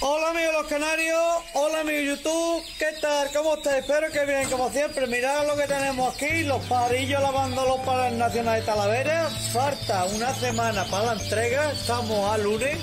Hola amigos los canarios, hola amigos YouTube, ¿qué tal? ¿Cómo estáis? Espero que bien, como siempre. Mirad lo que tenemos aquí, los parillos lavándolos para el Nacional de Talavera. Falta una semana para la entrega, estamos a lunes.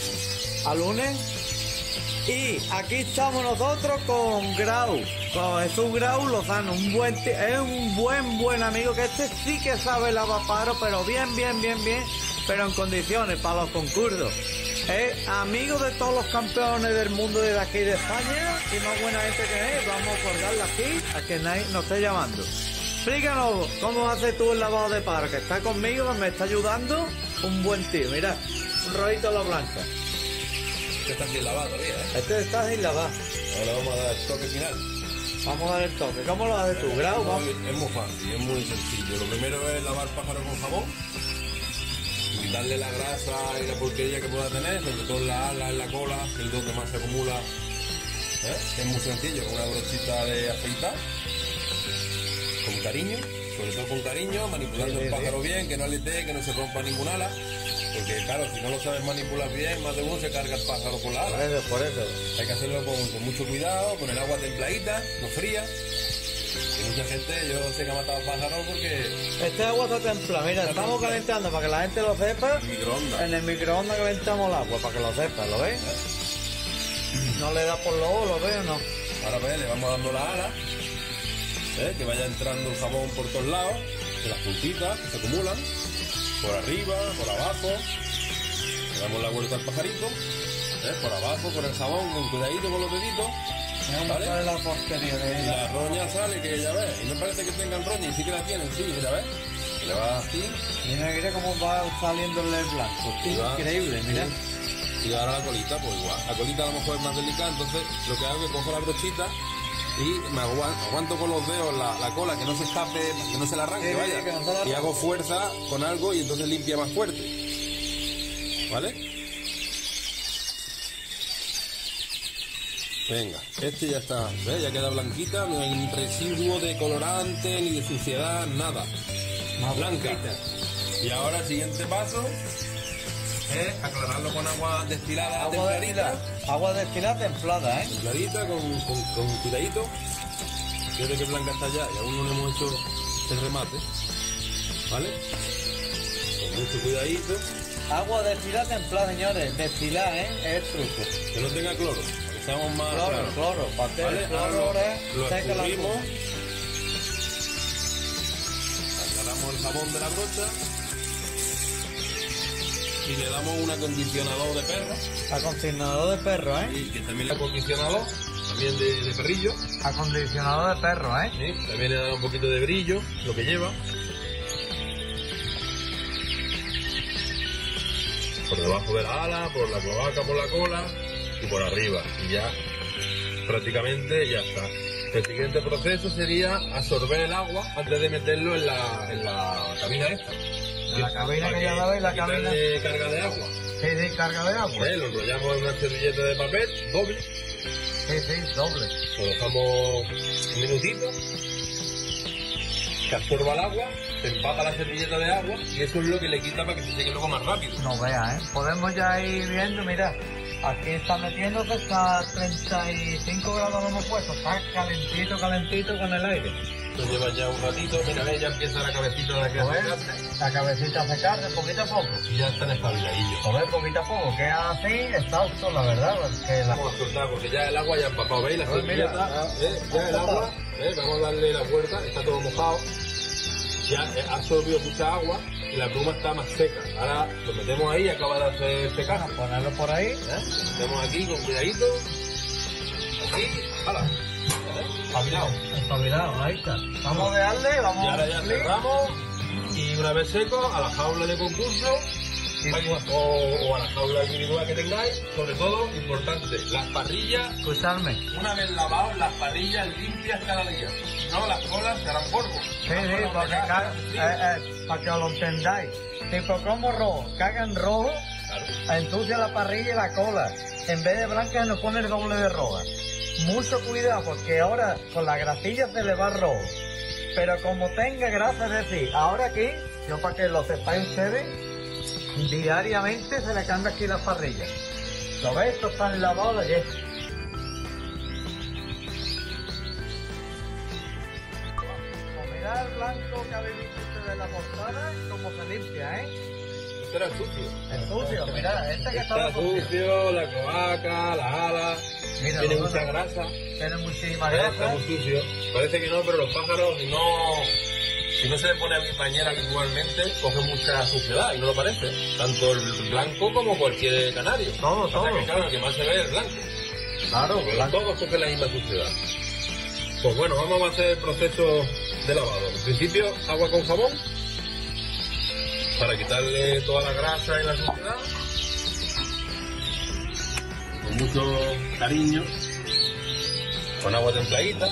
Y aquí estamos nosotros con Grau, con Jesús Grau Lozano, es un buen amigo, que este sí que sabe lavar pájaros, pero bien, pero en condiciones para los concursos. Es amigo de todos los campeones del mundo de aquí de España y más buena gente que es. Vamos a colgarla aquí a que nadie nos esté llamando. Explícanos cómo haces tú el lavado de pájaros, que está conmigo, me está ayudando, un buen tío. Mira, un rollito a la blanca. Este está bien lavado todavía, ¿eh? Este está sin lavar. Ahora vamos a dar el toque final. Vamos a dar el toque. ¿Cómo lo haces tú, Grau? Es muy fácil, es muy sencillo. Lo primero es lavar pájaro con jabón, quitarle la grasa y la porquería que pueda tener, sobre todo en la ala, en la cola, que es donde más se acumula. Es muy sencillo, con una brochita de afeitar, con cariño, sobre todo con cariño, manipulando el pájaro bien, que no aletee, que no se rompa ningún ala. Porque claro, si no lo sabes manipular bien, más de uno se carga el pájaro por la ala. Por eso. Hay que hacerlo con mucho cuidado, con el agua templadita, no fría. Y mucha gente, yo sé que ha matado pájaros porque... Este agua está templada, mira, estamos calentando para que la gente lo sepa. Microondas. En el microondas calentamos el agua para que lo sepa, ¿lo ves? No le da por los ojos, ¿lo ves o no? Ahora pues le vamos dando la ala, que vaya entrando el jabón por todos lados, de las puntitas que se acumulan, por arriba, por abajo. Le damos la vuelta al pajarito, por abajo, con el jabón, con cuidadito con los deditos. ¿Vale? La porquería de la roña sale, que ya ves, y no parece que tengan roña, y sí que la tienen, sí, mira, ves. Le va así. Mira cómo va saliendo el blanco, increíble, mira. Y ahora la colita, pues igual. La colita a lo mejor es más delicada, entonces lo que hago es que cojo la brochita y me aguanto con los dedos la cola, que no se escape, que no se la arranque, vaya. Y hago fuerza con algo y entonces limpia más fuerte. ¿Vale? Venga, este ya está, ¿ves? Ya queda blanquita, no hay residuo de colorante ni de suciedad, nada. Más blanca. Y ahora el siguiente paso es aclararlo con agua destilada templadita. Agua destilada templada, Templadita, con cuidadito. Fíjate que blanca está ya y aún no le hemos hecho el remate. ¿Vale? Con mucho cuidadito. Agua destilada templada, señores. Destilada, es el truco. Que no tenga cloro. Seamos más cloro, para que el cloro lo escurrimos, agarramos el jabón de la brocha y le damos un acondicionador de perro. Acondicionador de perro, Y que también le acondicionador, también de perrillo. Acondicionador de perro, Sí, también le da un poquito de brillo, lo que lleva. Por debajo de la ala, por la cloaca, por la cola y por arriba, y ya prácticamente ya está. El siguiente proceso sería absorber el agua antes de meterlo en la cabina esta. La cabina que ya la veis, la cabina de carga de agua. Sí, carga de agua. Lo enrollamos en una servilleta de papel doble. Sí, doble. Lo dejamos un minutito, que absorba el agua, se empapa la servilleta de agua y eso es lo que le quita para que se seque luego más rápido. No veas, Podemos ya ir viendo, mira. Aquí está metiéndose, está a 35 grados, lo hemos puesto, está calentito con el aire. Esto lleva ya un ratito, mira, ya empieza la cabecita de aquí a secarse. La cabecita a secarse poquito a poco. Y ya están espabiladillos. A ver, poquito a poco, queda así, exhausto, la verdad. Vamos a soltar, porque ya el agua ya ha empapado, ¿veis? La servilleta, ya el agua, vamos a darle la vuelta, está todo mojado. Ya ha absorbido mucha agua y la pluma está más seca. Ahora lo metemos ahí y acaba de hacer secar. Ponerlo por ahí. Lo metemos aquí con cuidadito. Aquí, ¡hala! Espabilado, ahí está. Vamos a darle, vamos. Y ahora ya cerramos y una vez seco a la jaula de concurso o a la jaula individual que tengáis. Sobre todo, importante, las parrillas. Escuchadme. Una vez lavados, las parrillas limpias cada día. No, las colas se harán polvo. Sí, porque para que lo entendáis. Tipo como rojo, cagan rojo, ensucia la parrilla y la cola. En vez de blanca nos pone el doble de roja. Mucho cuidado porque ahora con la grasilla se le va rojo. Pero como tenga grasa, es decir, ahora aquí, yo para que lo sepáis ustedes, diariamente se le cambia aquí la parrilla. ¿Lo ves? Esto está lavado de ayer. Pues mirad el blanco que habéis visto ustedes en la portada, cómo se limpia, ¿eh? Este era sucio. Es sucio, mirad, este que Está está sucio. sucio, la cloaca, las alas, Mira, tiene los mucha dos. grasa. Tiene muchísima Está grasa. muy sucio. Parece que no, pero los pájaros si no se le pone a mi pañera habitualmente, cogen mucha suciedad y no lo parece. Tanto el blanco como cualquier canario. Todo, Hasta todo. que claro, el que más se ve es el blanco. Claro, Pero todos cogen la misma suciedad. Pues bueno, vamos a hacer el proceso de lavado. En principio, agua con jabón para quitarle toda la grasa y la suciedad. Con mucho cariño, con agua templadita.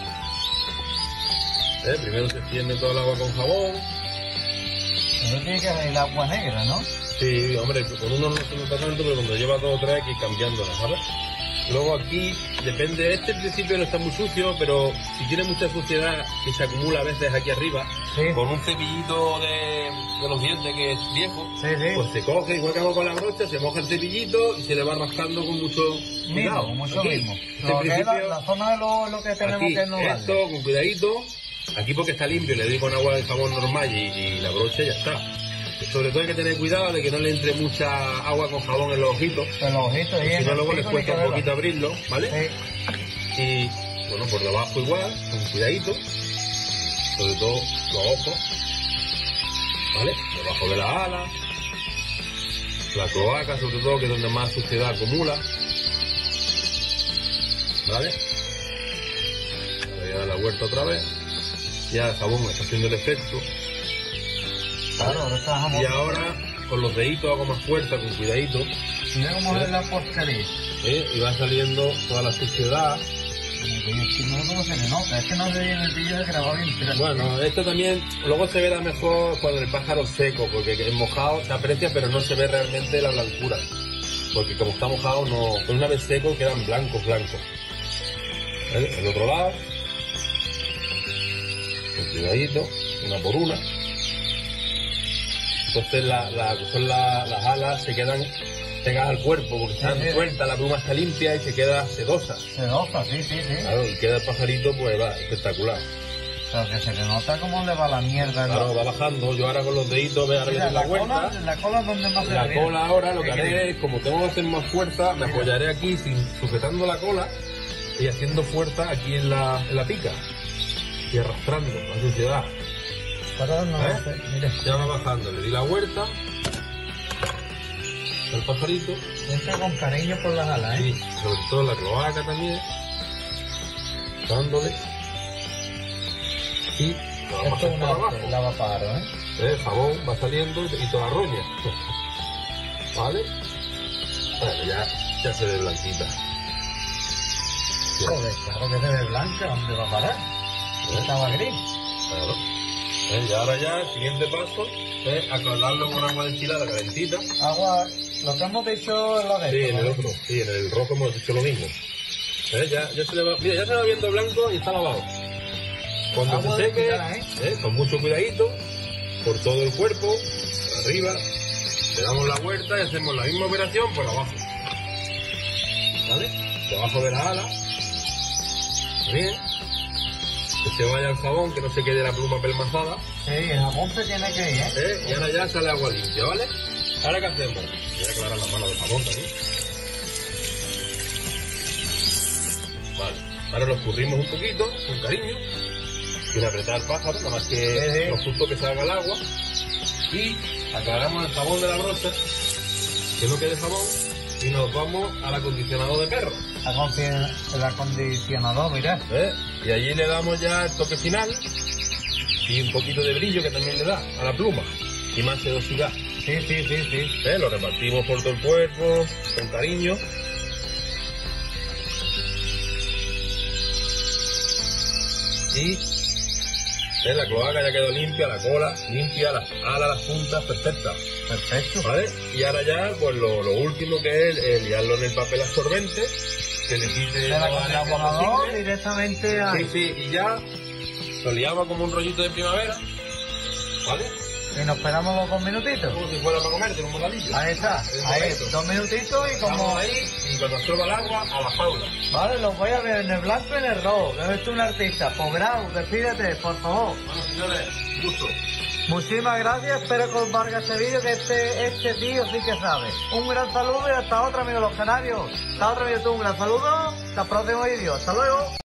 Primero se extiende todo el agua con jabón. Eso tiene que venir el agua negra, ¿no? Sí, hombre, con uno no se nota tanto, pero cuando lleva dos o tres hay que ir cambiándola, ¿sabes? Luego aquí, depende, este en principio no está muy sucio, pero si tiene mucha suciedad que se acumula a veces aquí arriba, Sí. con un cepillito de los dientes que es viejo, Sí, sí. pues se coge, igual que hago con la brocha, se moja el cepillito y se le va rascando con mucho cuidado. Mismo, mucho Aquí, mismo. este Lo que es principio, la zona de lo que tenemos aquí, que no darle. esto con cuidadito, aquí porque está limpio, le doy con agua de jabón normal y la brocha y ya está. Sobre todo hay que tener cuidado de que no le entre mucha agua con jabón en los ojitos, En los ojitos y si en no el luego les pico, cuesta ni un que poquito verlo. abrirlo, ¿vale? Sí. Y bueno, por debajo igual, con cuidadito, sobre todo los ojos, ¿vale? Debajo de la ala, la cloaca sobre todo, que es donde más suciedad acumula, ¿vale? Ahora ya la vuelta otra vez, ya el jabón está haciendo el efecto, Claro, ahora está jamón. y ahora con los deditos hago más fuerza, con cuidadito, Mira cómo es la porquería. y va saliendo toda la suciedad. No, cómo se le nota, es que no se ve en el vídeo de grabado bien. Pero Bueno, esto también luego se verá mejor cuando el pájaro es seco, porque en mojado se aprecia, pero no se ve realmente la blancura. Porque como está mojado, no. Pero una vez seco quedan blancos. ¿Vale? El otro lado, con cuidadito, una por una. Entonces las alas se quedan pegadas al cuerpo, porque están Sí. sueltas, la pluma está limpia y se queda sedosa. se nota, sí. Claro, y queda el pajarito, pues va, espectacular. Pero que se le nota cómo le va la mierda. Claro, va bajando. Yo ahora con los deditos, ve, ahora que Mira, tengo la vuelta. la cola es donde más se La ve. cola ahora lo que ¿Qué haré crees? es, como tengo que hacer más fuerza, me apoyaré aquí sujetando la cola y haciendo fuerza aquí en la pica. Y arrastrando la suciedad. Pero no ¿Eh? sé, mire. Ya va bajando, le di la vuelta al pajarito. Siempre con cariño por las alas, Y sobre todo la cloaca también. Dándole. Y lo vamos a Esto hacer es por abajo. una lavaparo, ¿eh? El jabón va saliendo y toda la roña. ¿Vale? Bueno, ya se ve blanquita. Joder, claro que se ve blanca, ¿dónde va a parar? Estaba gris. Claro. Y ahora ya, el siguiente paso es acordarlo con agua destilada calentita. Agua, lo que hemos dicho en lo de Sí, esto, en el ¿no? otro. Sí, en el rojo hemos dicho lo mismo. Ya se le va, mira, ya se va viendo blanco y está lavado. Cuando Agua se seque, destilada, con mucho cuidadito, por todo el cuerpo, por arriba, le damos la vuelta y hacemos la misma operación por abajo. ¿Vale? Debajo de la ala. Bien. Que se vaya el jabón, que no se quede la pluma pelmazada. Sí, el jabón se tiene que ir, ¿eh? Y ahora ya sale agua limpia, ¿vale? ¿Ahora qué hacemos? Voy a aclarar la mano de jabón también. Vale. Ahora lo escurrimos un poquito, con cariño. Sin apretar al pájaro, nada más que lo justo que salga el agua. Y aclaramos el jabón de la brocha, que no quede jabón, y nos vamos al acondicionador de perro. El acondicionador, mira. Y allí le damos ya el toque final y un poquito de brillo que también le da a la pluma y más sedosidad. Sí. Lo repartimos por todo el cuerpo con cariño. Y la cloaca ya quedó limpia, la cola limpia, las alas, las puntas perfectas. Perfecto. ¿Vale? Y ahora ya, pues lo último que es el liarlo en el papel absorbente, que le quite El toda la acondicionador posible. directamente a... Sí, y ya lo liamos como un rollito de primavera, ¿vale? Y nos esperamos los 2 minutitos. Como si fuera para comerte un bocadillo. Ahí está, ahí, 2 minutitos y como... Estamos ahí y cuando suba el agua, a la jaula. Vale, los voy a ver en el blanco y en el rojo. Eres tú un artista. Pues Grau, despídete, por favor. Bueno, señores, gusto. Muchísimas gracias, espero que os valga este vídeo, que este tío sí que sabe. Un gran saludo y hasta otra, amigos los canarios. Hasta otra, amigo, tú, un gran saludo. Hasta el próximo vídeo. Hasta luego.